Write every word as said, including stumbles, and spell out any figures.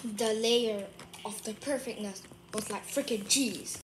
The layer of the perfectness was like freaking cheese.